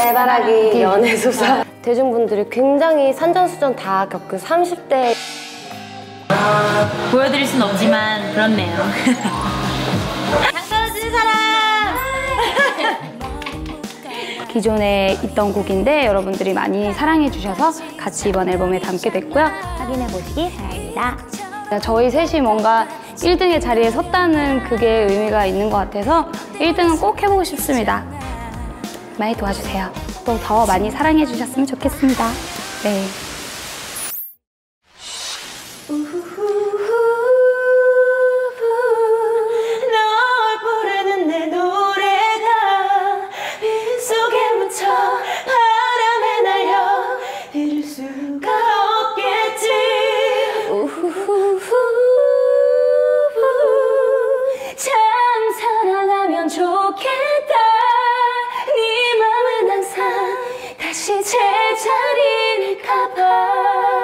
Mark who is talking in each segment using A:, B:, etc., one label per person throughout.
A: 해바라기 연애소설. 대중분들이 굉장히 산전수전 다 겪은 30대
B: 보여드릴 순 없지만 그렇네요. 당 떨어지는 사람!
C: 기존에 있던 곡인데 여러분들이 많이 사랑해 주셔서 같이 이번 앨범에 담게 됐고요.
B: 확인해 보시기 바랍니다.
C: 저희 셋이 뭔가 1등의 자리에 섰다는 그게 의미가 있는 것 같아서 1등은 꼭 해보고 싶습니다. 많이 도와주세요. 또 더 많이 사랑해 주셨으면 좋겠습니다. 네.
A: 널 부르는 내 노래가 빗속에 묻혀 바람에 날려 들을 수가 없겠지. 참 사랑하면 좋겠다. 네 맘은 항상 다시 제자리일까 봐.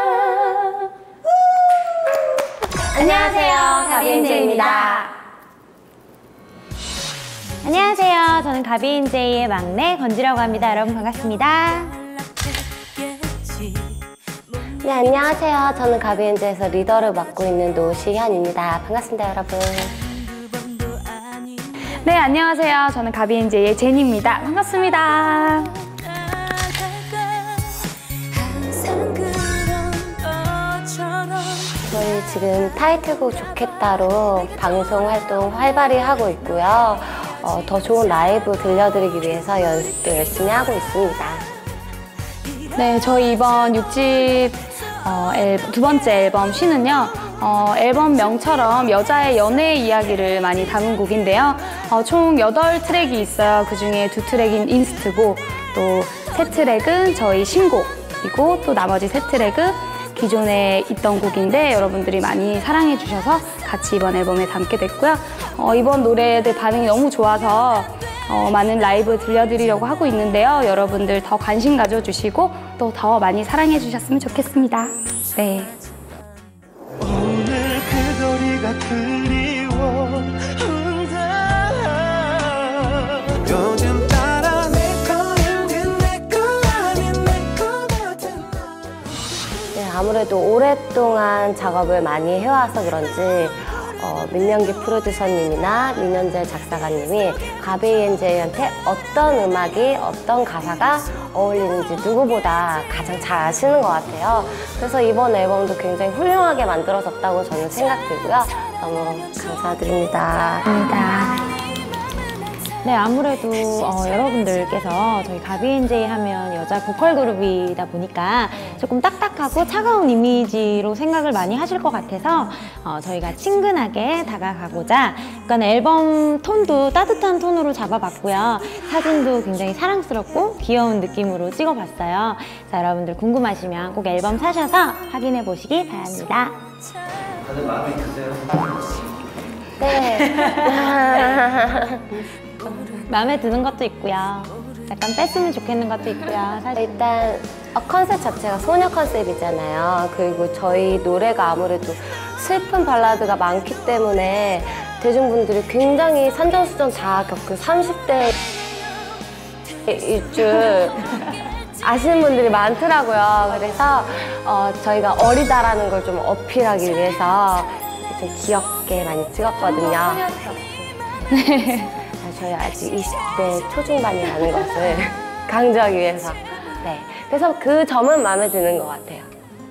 A: 안녕하세요, 가비엔제이입니다.
B: 안녕하세요. 저는 가비엔제이의 막내 건지라고 합니다. 여러분 반갑습니다.
A: 네, 안녕하세요. 저는 가비엔제에서 리더를 맡고 있는 노시현입니다. 반갑습니다, 여러분.
C: 네, 안녕하세요. 저는 가비엔제이의 제니입니다. 반갑습니다.
A: 저희 지금 타이틀곡 좋겠다로 방송 활동 활발히 하고 있고요. 더 좋은 라이브 들려드리기 위해서 연습도 열심히 하고 있습니다.
C: 네, 저희 이번 6집 두 번째 앨범 쉬는요. 앨범명처럼 여자의 연애 이야기를 많이 담은 곡인데요. 총 8트랙이 있어요. 그중에 2트랙인 인스트곡, 또 3트랙은 저희 신곡이고 또 나머지 3트랙은 기존에 있던 곡인데 여러분들이 많이 사랑해 주셔서 같이 이번 앨범에 담게 됐고요. 이번 노래들 반응이 너무 좋아서 많은 라이브 들려드리려고 하고 있는데요. 여러분들 더 관심 가져주시고 또 더 많이 사랑해 주셨으면 좋겠습니다. 네.
D: 오늘 그 거리가 그리워 요즘 따라 내 거인 내거 아닌 내거 같은
A: 네, 아무래도 오랫동안 작업을 많이 해와서 그런지 민명기 프로듀서님이나 민현재 작사가님이 가비엔제이한테 어떤 음악이 어떤 가사가 어울리는지 누구보다 가장 잘 아시는 것 같아요. 그래서 이번 앨범도 굉장히 훌륭하게 만들어졌다고 저는 생각들고요. 너무 감사드립니다.
B: 네, 아무래도 여러분들께서 저희 가비엔제이 하면 여자 보컬 그룹이다 보니까 조금 딱딱하고 차가운 이미지로 생각을 많이 하실 것 같아서 저희가 친근하게 다가가고자 약간 앨범 톤도 따뜻한 톤으로 잡아봤고요. 사진도 굉장히 사랑스럽고 귀여운 느낌으로 찍어봤어요. 자, 여러분들 궁금하시면 꼭 앨범 사셔서 확인해 보시기 바랍니다.
D: 다들 마음에 드세요?
A: 네.
B: 마음에 드는 것도 있고요. 약간 뺐으면 좋겠는 것도 있고요. 사실.
A: 일단 컨셉 자체가 소녀 컨셉이잖아요. 그리고 저희 노래가 아무래도 슬픈 발라드가 많기 때문에 대중분들이 굉장히 산전수전 다 겪은 30대일 줄 아시는 분들이 많더라고요. 그래서 저희가 어리다라는 걸 좀 어필하기 위해서 좀 귀엽게 많이 찍었거든요. 네. 저희 아직 20대 초중반이라는 것을 강조하기 위해서. 네. 그래서 그 점은 마음에 드는 것 같아요.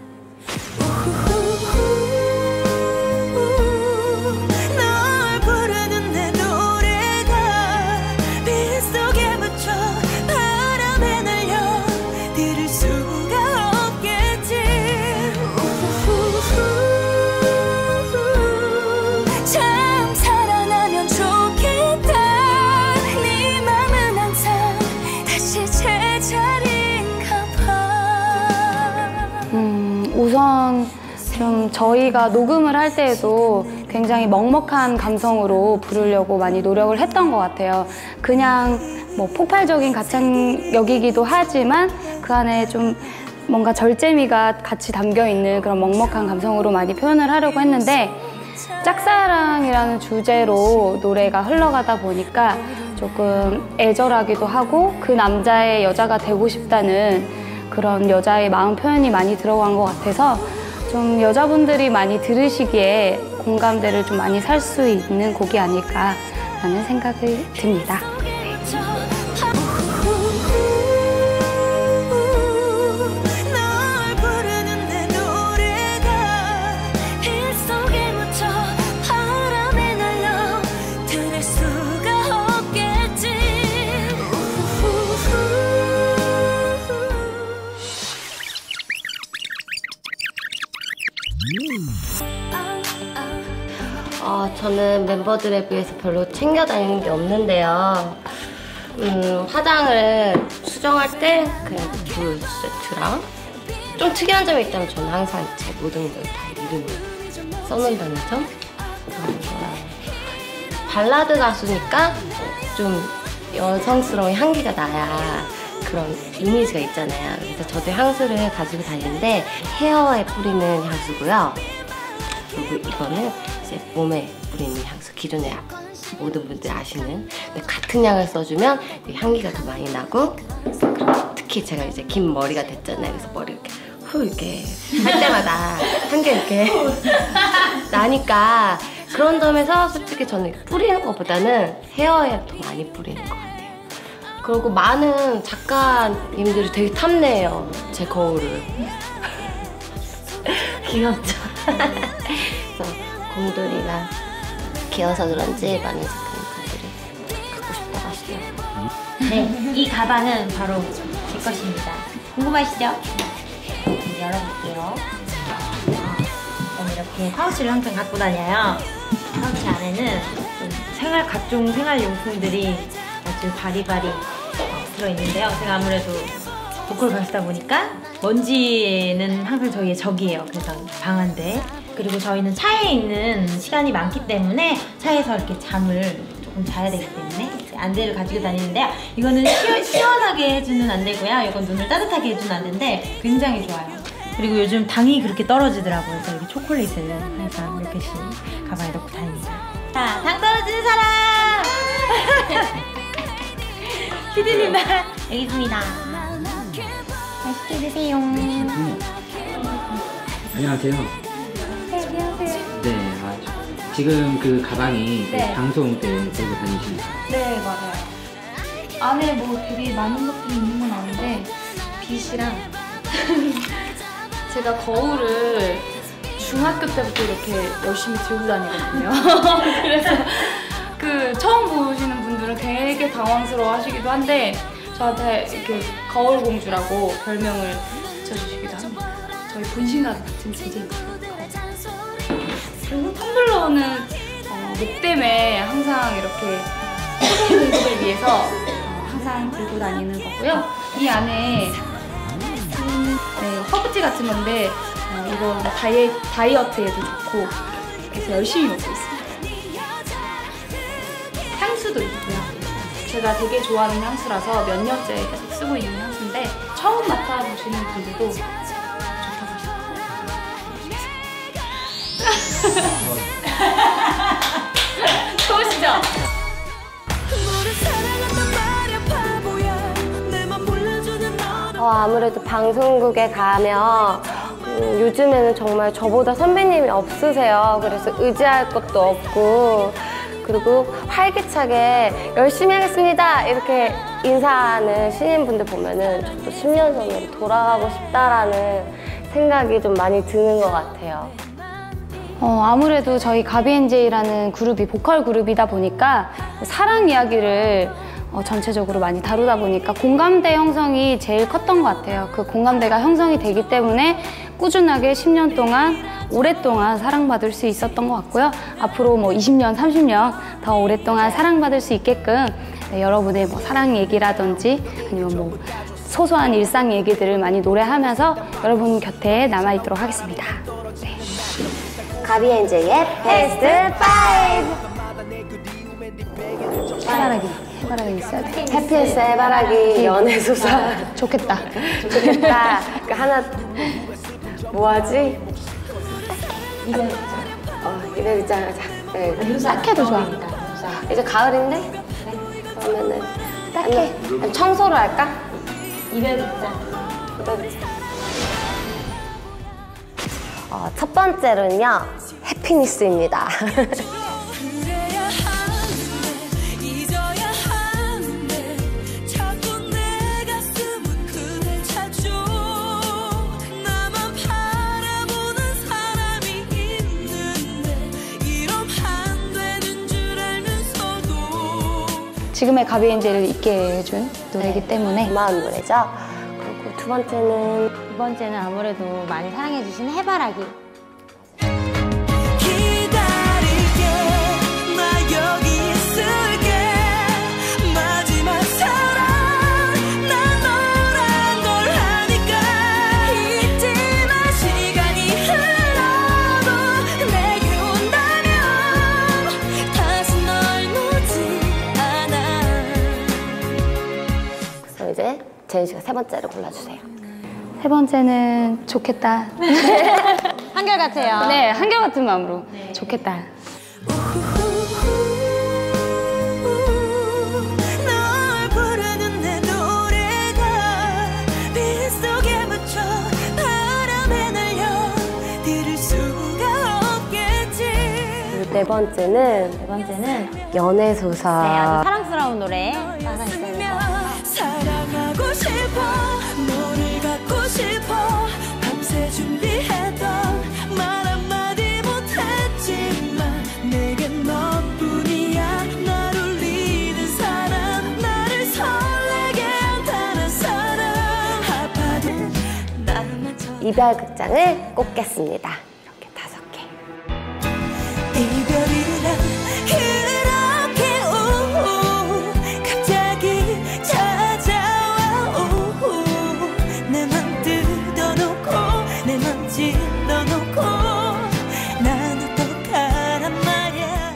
D: 널 부르는 내 노래가 빗속에 묻혀 바람에 날려 들을 수가 없겠지. 참 사랑하면 좋겠다. 네 맘은 항상 다시 제자리인가 봐.
C: 우선 좀 저희가 녹음을 할 때에도 굉장히 먹먹한 감성으로 부르려고 많이 노력을 했던 것 같아요. 그냥 뭐 폭발적인 가창력이기도 하지만 그 안에 좀 뭔가 절제미가 같이 담겨있는 그런 먹먹한 감성으로 많이 표현을 하려고 했는데 짝사랑이라는 주제로 노래가 흘러가다 보니까 조금 애절하기도 하고 그 남자의 여자가 되고 싶다는 그런 여자의 마음 표현이 많이 들어간 것 같아서 좀 여자분들이 많이 들으시기에 공감대를 좀 많이 살 수 있는 곡이 아닐까라는 생각이 듭니다.
A: 저는 멤버들에 비해서 별로 챙겨 다니는 게 없는데요. 화장을 수정할 때 그냥 두 세트랑 좀 특이한 점이 있다면 저는 항상 제 모든 걸 다 이름을 써놓는다는 점. 발라드 가수니까 좀 여성스러운 향기가 나야 그런 이미지가 있잖아요. 그래서 저도 향수를 가지고 다니는데 헤어에 뿌리는 향수고요. 그리고 이거는 이제 몸에 뿌리는 향수, 기존에 모든 분들이 아시는. 근데 같은 향을 써주면 향기가 더 많이 나고, 그리고 특히 제가 이제 긴 머리가 됐잖아요. 그래서 머리 이렇게 후 이렇게 할 때마다 향기 이렇게 나니까 그런 점에서 솔직히 저는 뿌리는 것보다는 헤어에 더 많이 뿌리는 것 같아요. 그리고 많은 작가님들이 되게 탐내요, 제 거울을. 귀엽죠? 그래서 곰돌이가 귀여워서 그런지 많은 작가님들이 갖고 싶다고 하시더라고요.
B: 네, 이 가방은 바로 제 것입니다. 궁금하시죠? 이제 열어볼게요. 저는 이렇게 파우치를 항상 갖고 다녀요. 파우치 안에는 좀 각종 생활용품들이 아주 바리바리 들어있는데요. 제가 아무래도 보컬 가수다 보니까 먼지는 항상 저희의 적이에요. 그래서 방한데, 그리고 저희는 차에 있는 시간이 많기 때문에 차에서 이렇게 잠을 조금 자야 되기 때문에 안대를 가지고 다니는데요. 이거는 시원하게 해주는 안대고요. 이건 눈을 따뜻하게 해주는 안대인데 굉장히 좋아요. 그리고 요즘 당이 그렇게 떨어지더라고요. 그래서 이렇게 초콜릿을 항상 몇 개씩 가방에 넣고 다닙니다. 자, 당 떨어지는 사람! 피디님다. 여기 있습니다. 맛있게 드세요.
E: 안녕하세요.
C: 네, 안녕하세요.
E: 네, 지금 그 가방이
C: 네.
E: 방송 때 들고 다니시는 거예요?
C: 네, 맞아요. 안에 뭐 되게 많은 것들이 있는 건 아닌데 빗이랑 제가 거울을 중학교 때부터 이렇게 열심히 들고 다니거든요. 그래서 그 처음 보시는 분들은 되게 당황스러워 하시기도 한데 저한테 이렇게 거울 공주라고 별명을 붙여주시기도 합니다. 저희 본신과 같은 존재입니다. 그리고 텀블러는 목댐에 항상 이렇게 소금 공급을 위해서 항상 들고 다니는 거고요. 이 안에 네, 허브티 같은 건데 이거 다이어트에도 좋고 그래서 열심히 먹고 있습니다. 향수도 있고요. 제가 되게 좋아하는 향수라서 몇 년째 계속 쓰고 있는 향수인데 처음 맡아보시는 분들도 좋다고 하시더라고요. 좋으시죠?
A: 아무래도 방송국에 가면 요즘에는 정말 저보다 선배님이 없으세요. 그래서 의지할 것도 없고, 그리고 활기차게 열심히 하겠습니다 이렇게 인사하는 신인분들 보면은 저도 10년 전으로 돌아가고 싶다라는 생각이 좀 많이 드는 것 같아요.
C: 아무래도 저희 가비엔제이라는 그룹이 보컬 그룹이다 보니까 사랑 이야기를 전체적으로 많이 다루다 보니까 공감대 형성이 제일 컸던 것 같아요. 그 공감대가 형성이 되기 때문에 꾸준하게 10년 동안 오랫동안 사랑받을 수 있었던 것 같고요. 앞으로 뭐 20년, 30년 더 오랫동안 사랑받을 수 있게끔 여러분의 뭐 사랑 얘기라든지 아니면 뭐 소소한 일상 얘기들을 많이 노래하면서 여러분 곁에 남아있도록 하겠습니다. 네.
A: 가비엔제이의 베스트 5!
C: 해바라기 있어야 돼.
A: 해피에스 해바라기 연애소설.
C: 좋겠다.
A: 좋겠다. 그 하나 뭐하지? 이별 있잖아. 네.
C: 싹해도 좋아.
A: 이제 가을인데? 그러면은 아니면 청소를 할까?
B: 이별 극장.
A: 첫 번째로는요, 해피니스입니다.
D: 그래야 하는데 잊어야 하는데 자꾸 내 가슴은 그댈 찾죠. 나만 바라보는 사람이 있는데 이러면 안 되는 줄 알면서도
C: 지금의 가비엔제를 있게 해준 노래이기
A: 네,
C: 때문에
A: 고마운 노래죠. 그리고 두 번째는
B: 두 번째는 아무래도 많이 사랑해주신 해바라기.
D: 기다릴게 나 여기 있을게 마지막 사랑 난 너란 걸 아니까 잊지마 시간이 흘러도 내게 온다면 다시 널 놓지 않아.
A: 그래서 이제 제인 씨가 세 번째를 골라주세요.
C: 세 번째는 좋겠다.
B: 한결같아요.
C: 네, 한결같은 마음으로 좋겠다.
D: 널 부르는 내 노래가 빗속에 묻혀 바람에 날려 들을 수가 없겠지.
A: 그리고 네 번째는
B: 네 번째는
A: 연애 소설.
B: 아주 사랑스러운 노래 하나 있어야 될 것 같아요.
D: 사랑하고 싶어 너를 갖고 싶어 밤새 준비했던 말 한마디 못했지만 내겐 너뿐이야. 날 울리는 사람 나를 설레게 한 다른 사람 아파도 나만 쳐
A: 이별 극장을 꼽겠습니다. 이렇게 5개.
D: 이별이란 그렇게 갑자기 찾아와 내 맘 뜯어놓고 내 맘 찔러놓고 난 어떡하란 말이야.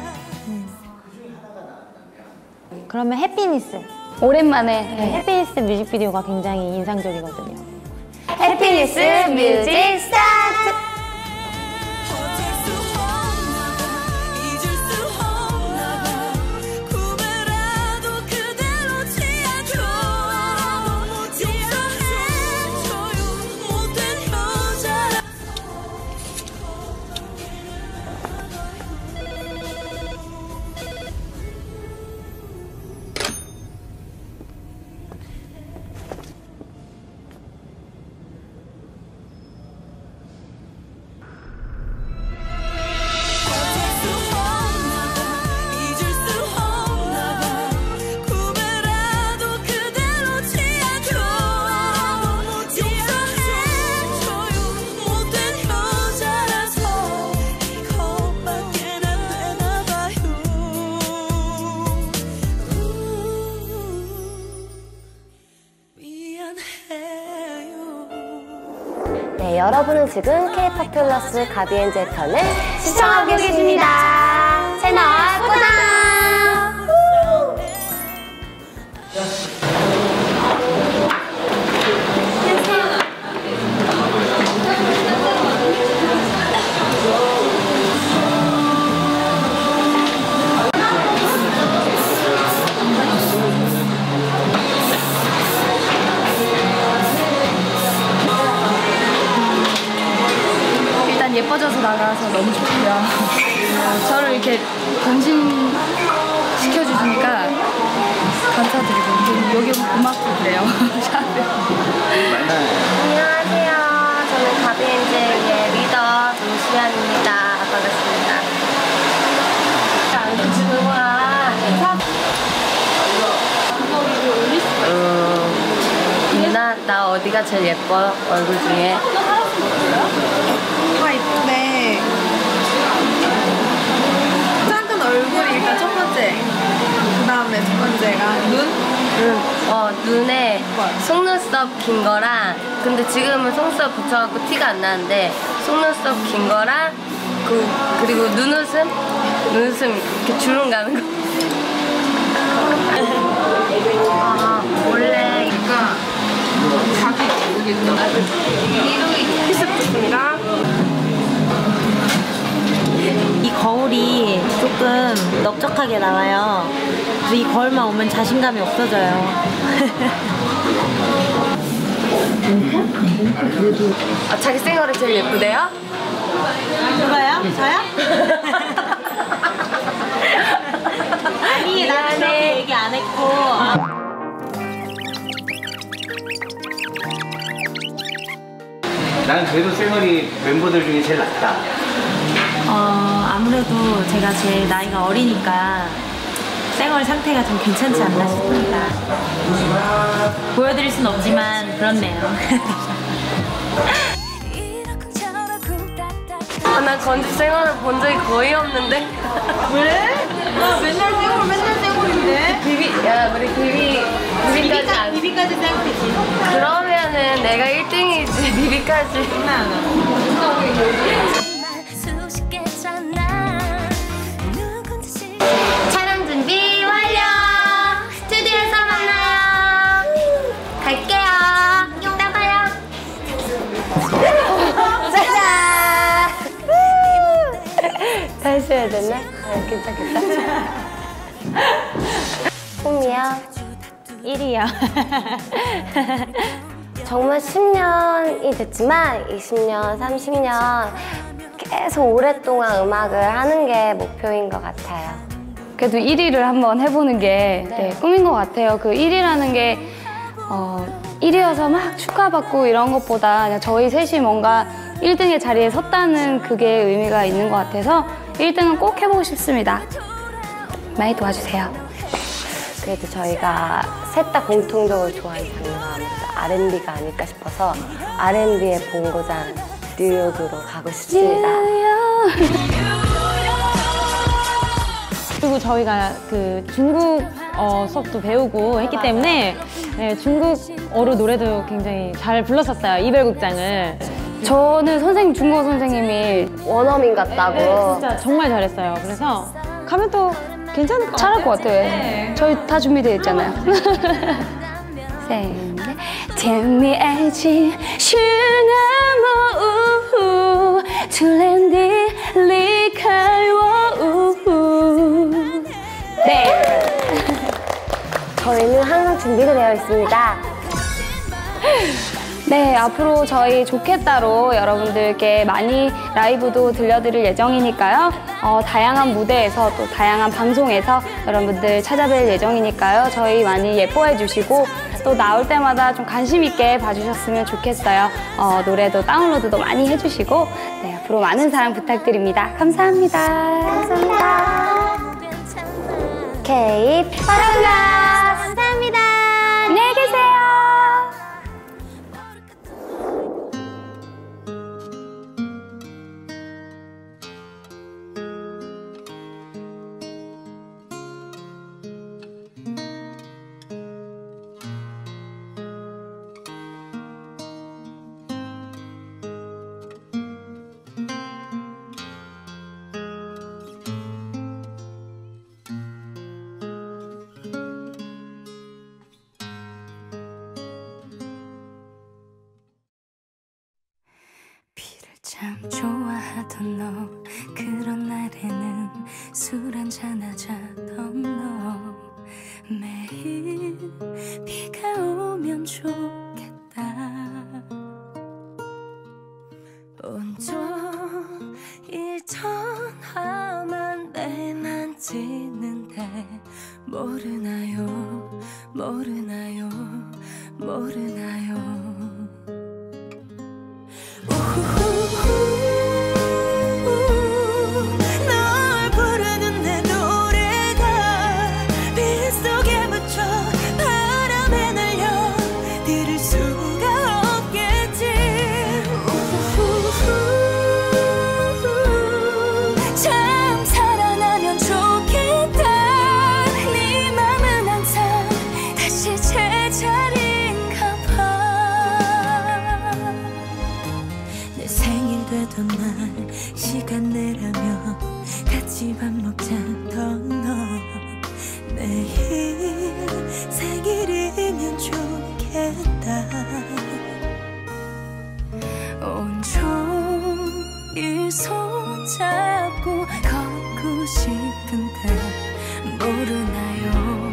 B: 그러면 해피니스.
C: 오랜만에
B: 네, 해피니스 뮤직비디오가 굉장히 인상적이거든요.
A: 해피니스 뮤직 스타트!
D: 어쩔 수 없나 봐 잊을 수 없나 봐 꿈에라도 그대로 취하죠. 용서해줘요 못된 여자라. 어쩔 수 없나 봐 잊을 수 없나 봐 꿈에라도 그대로 취하죠. 용서해줘요 못된 여자라서 이것밖에 안 되나 봐요. 미안해요.
A: 네, 여러분은 지금 K-POP 플러스 가비엔제 편을 시청하고 계십니다. 채널 고정!
C: 일단 예뻐져서 나가서 너무 좋고요. 저를 이렇게 변신시켜주시니까 감사드리고 여기 오면 고맙고 그래요.
A: 안녕하세요. 저는 가비엔제의 리더 노시안입니다. 반갑습니다. 안 주는 거야. 누나, 나 어디가 제일 예뻐? 얼굴 중에?
F: 다 이쁜데 작은 얼굴이 일단 첫 번째, 그 다음에 두 번째가 눈?
A: 눈에 속눈썹 긴 거랑, 근데 지금은 속눈썹 붙여갖고 티가 안 나는데 속눈썹 긴 거랑 그리고 눈웃음 이렇게 주름 가는 거. 원래
G: 이 거울이 조금 넓적하게 나와요.
B: 이 거울만 오면 자신감이 없어져요.
A: 아, 자기 생얼이 제일 예쁘대요?
B: 누가요? 저요? 아니 나는 그렇게 얘기 안 했고.
E: 나는 그래도 쌩얼이 멤버들 중에 제일 낫다.
B: 아무래도 제가 제일 나이가 어리니까 쌩얼 상태가 좀 괜찮지 않나 싶습니다. 보여드릴 순 없지만 그렇네요.
A: 아, 난 건지 생얼을 본 적이 거의 없는데.
F: 왜? 나 맨날 쌩얼인데.
A: 야, 우리 비비까지 안.
F: 비비까지 쌩얼이지.
A: 그러면은 내가 1등이지, 비비까지. 촬영 준비 완료! 스튜디오에서 만나요! 갈게요! 이따 봐요! 짜잔! 다시 해야 되나? 괜찮겠다. 꿈이야?
B: 1위요.
A: 정말 10년이 됐지만 20년, 30년 계속 오랫동안 음악을 하는 게 목표인 것 같아요.
C: 그래도 1위를 한번 해보는 게 꿈인 것 같아요. 그 1위라는 게 1위여서 막 축하받고 이런 것보다 그냥 저희 셋이 뭔가 1등의 자리에 섰다는 그게 의미가 있는 것 같아서 1등은 꼭 해보고 싶습니다. 많이 도와주세요.
A: 그래도 저희가 셋 다 공통적으로 좋아하는 장르가 R&B가 아닐까 싶어서 R&B의 본고장 뉴욕으로 가고 싶습니다.
B: 그리고 저희가 그 중국 수업도 배우고 했기 때문에 네, 중국어로 노래도 굉장히 잘 불렀었어요. 이별극장을.
C: 저는 선생님, 중국어 선생님이
A: 원어민 같다고.
B: 진짜 정말 잘했어요. 그래서 가면 또 괜찮을 것 같아요.
C: 잘할 것 같아요.
B: 네.
C: 저희 다 준비되어 있잖아요.甜蜜爱情是那么突然地离开我。네.
A: 저희는 항상 준비가 되어 있습니다.
C: 네, 앞으로 저희 좋겠다로 여러분들께 많이 라이브도 들려드릴 예정이니까요. 다양한 무대에서 또 다양한 방송에서 여러분들 찾아뵐 예정이니까요. 저희 많이 예뻐해 주시고 또 나올 때마다 좀 관심 있게 봐주셨으면 좋겠어요. 노래도 다운로드도 많이 해주시고 네, 앞으로 많은 사랑 부탁드립니다. 감사합니다.
A: 감사합니다. K 파랑가 감사합니다.
C: 안녕히 계세요.
D: 참 좋아하던 너 그런 날에는 술 한잔 하자던 너 매일 비가 오면 좋겠다 온종일 전화만 내만 짓는데 모르나요 모르나요 모르나요 널 부르는 내 노래가 빗속에 묻혀 바람에 날려 들을 수가 없겠지 참 살아나면 좋겠다 네 맘은 항상 다시 제자리인가 봐 내 생일 되던 날 시간 내라며 같이 밥 먹자던 너 내일 생일이면 좋겠다 온종일 손잡고 걷고 싶은데 모르나요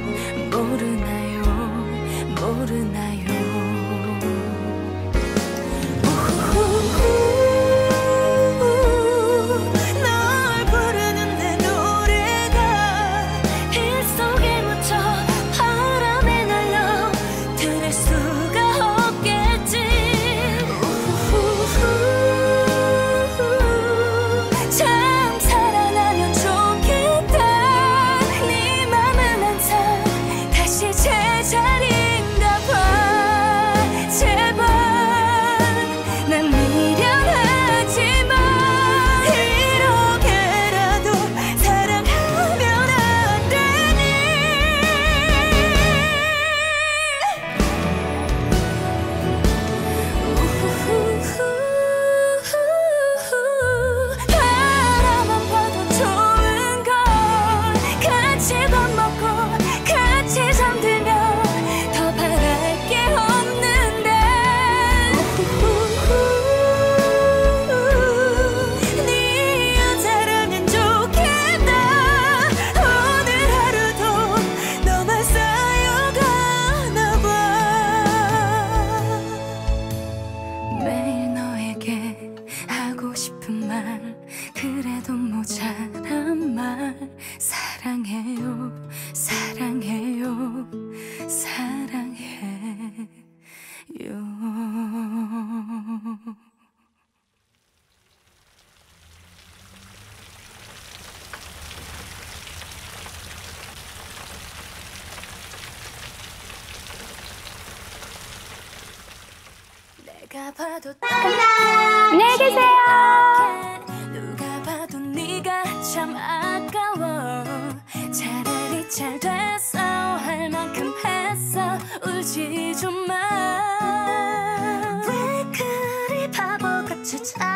D: 봐도
C: 안녕히 계세요.
D: 누가 봐도 네가 참 아까워. 차라리 잘 됐어 할 만큼 했어 울지 좀 마. 왜 그리 바보같이